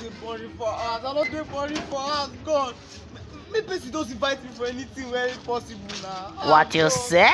dey worry for us. I don't dey worry for us. God, maybe person don't invite me for anything where it's possible now. What you say?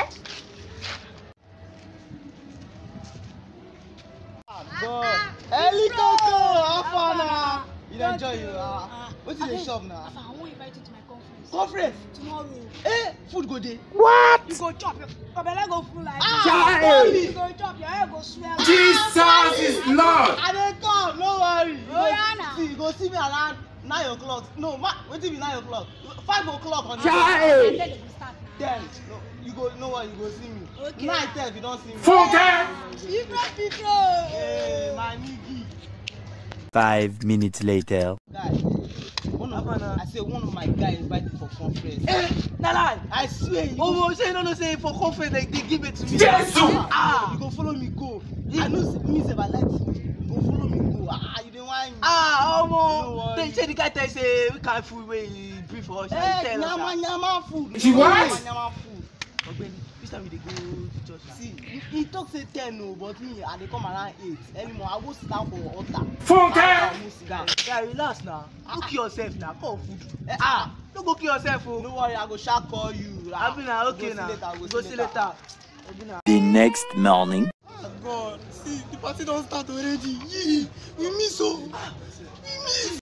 God, helicopter, how far now? You dey enjoy you? What's in the shop now? I won't invite you to my conference. Conference? Tomorrow. Eh, food go there. What? You go chop. Your belly go full like You go chop. Your hair go swell. Jesus is Lord. I dey come, no worry. Oh, You go see me around 9 o'clock. No, wait till be 9 o'clock. 5 o'clock on the And then they will start now. 10. No, you go, no worry, you go see me. Okay. 9, 10 if you don't see me. People. Hey, my nigga. 5 minutes later. Guys, one of my guys invited for conference. Nala, I swear. oh, say no, say for conference they give it to me. Jesus! You go follow me go. I know me say I like you. You go follow me go. You dey whine me. Oh, they say the guy tell say we can't food where he brief for us. Nyama food. She what? Nyama food. Ogbeni, this time we dey go to church. See, he talk say 10 no, but me I dey come around 8. Anymore, I go sit down for altar. Funke! Guy, relax now. Go kill yourself now. Call food. Don't go kill yourself. Oh. No worry, I go sharp call you. I'll be now. Okay now. Go see later. The next morning. God, see, the party don't start already. Yeah, we miss so. We miss.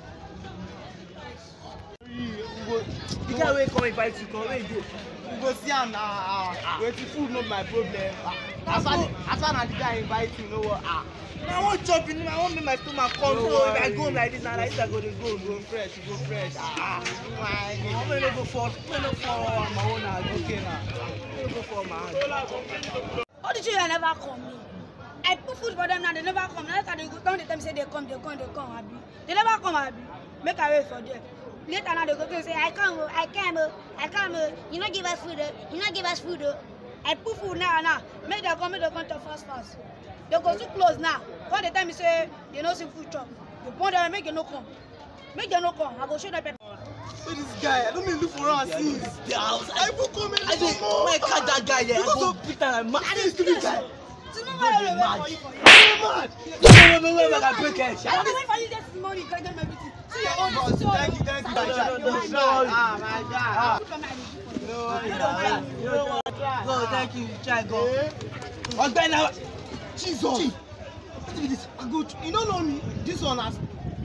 The guy will come invite you. Come where you go. We go see him now. Wait, the food not my problem. As far as the guy invite you, know what? I want chop. You know, I want make my stomach come. So if I go like this, now like this, I go to go. Go fresh, go fresh. I'm gonna go for. I'm gonna go for my own hand. Okay now. I'm gonna go for my hand. All the children never come. I put food for them now, they never come. Now they go down the time say they come, Abi. They never come, Abi. Make a way for them. Later now they go to say, I come. You not give us food, I put food now. Make them come to fast. They go too close now. All the time you say, they no see food chop. You point them, make them no come. I go show them pepper. So this guy, I don't mean look for us since the house. I will come in. I say, my cat that guy there. I go beat him. I this stupid guy. You know what I wait for you. Mad. Wait, I break it. I don't wait for you this morning, you them everything. See your own. Thank you. My God. No, Go, thank you. Try go. Jesus. What is this? I go. You don't know me. This one has.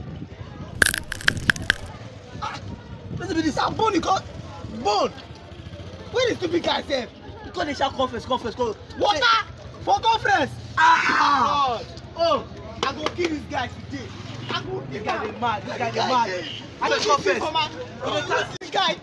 Let's be this. Bone, you got bone. Where is stupid guy safe? Because they shall conference. Go. Water for conference. God. Oh, I go kill this guy today. I go kill This guy him. is mad. I go confess. This guy.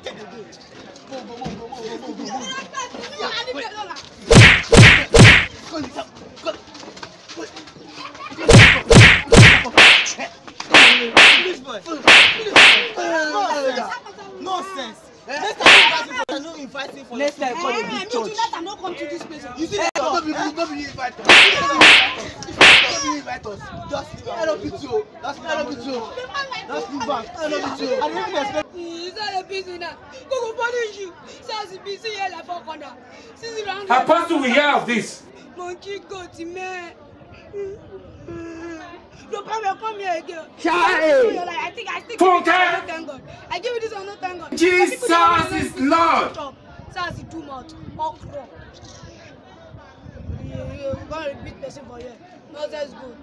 Nonsense. Next time I no invite him for next time for the big church. I'm not come to this place. You see that? Nobody invite us. Nobody invite us. Just I don't beat you. That's move back. I don't beat you. I didn't even expect. Is that a busy now? Go punish you. Says busy here like for corner. Since around. Apostle, we hear of this. Monkey goat man. No problem, come here again. I think Funke! thank God. I give you this one, no thank God. Jesus is Lord. Says too much. Okra. You're gonna repeat person for you. No, that's good.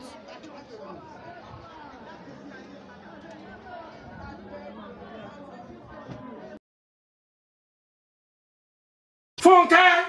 Funke!